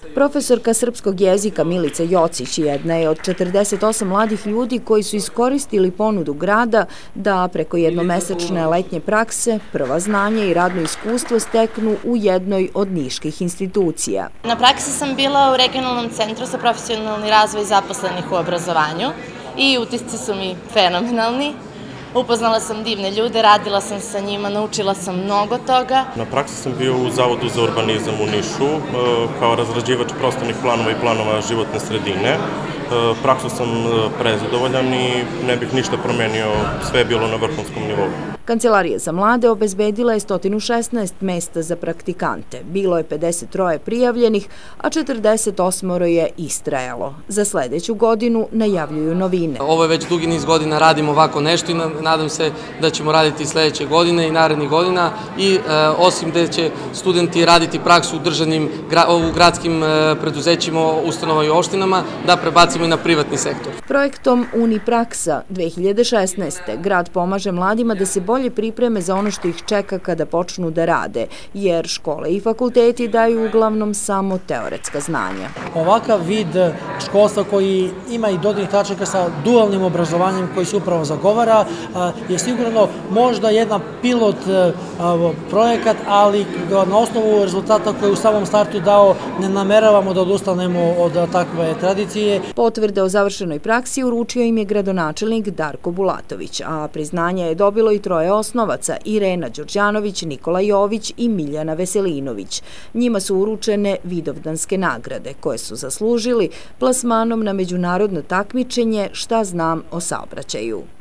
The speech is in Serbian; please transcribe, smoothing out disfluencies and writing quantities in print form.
Profesorka srpskog jezika Milica Jocić jedna je od 48 mladih ljudi koji su iskoristili ponudu grada da preko jednomesečne letnje prakse prva znanja i radno iskustvo steknu u jednoj od niških institucija. Na praksi sam bila u Regionalnom centru za profesionalni razvoj zaposlenih u obrazovanju i utisci su mi fenomenalni. Upoznala sam divne ljude, radila sam sa njima, naučila sam mnogo toga. Na praksi sam bio u Zavodu za urbanizam u Nišu kao razrađivač prostornih planova i planova životne sredine. Praksu sam prezadovoljan i ne bih ništa promenio, sve je bilo na vrhunskom nivou. Kancelarija za mlade obezbedila je 116 mesta za praktikante. Bilo je 53 prijavljenih, a 48 je istrajalo. Za sledeću godinu najavljuju novine. Ovo je već dugi niz godina radimo ovako nešto i nadam se da ćemo raditi i sledeće godine i narednih godina i osim da će studenti raditi praksu u gradskim preduzećima, ustanovama i opštinama, da prebacimo i na privatni sektor. Projektom Unipraksa 2016. grad pomaže mladima da se bolje pripreme za ono što ih čeka kada počnu da rade, jer škole i fakulteti daju uglavnom samo teoretska znanja. Ovakav vid školstva koji ima i dodirnih tačaka sa dualnim obrazovanjem koji se upravo zagovara je sigurno možda jedan pilot projekat, ali na osnovu rezultata koje u samom startu dao ne nameravamo da odustanemo od takve tradicije. Potvrde o završenoj praksi uručio im je gradonačelnik Darko Bulatović, a priznanje je dobilo i troje osnovaca: Irena Đorđanović, Nikola Jović i Miljana Veselinović. Njima su uručene Vidovdanske nagrade, koje su zaslužili plasmanom na međunarodno takmičenje Šta znam o saobraćaju.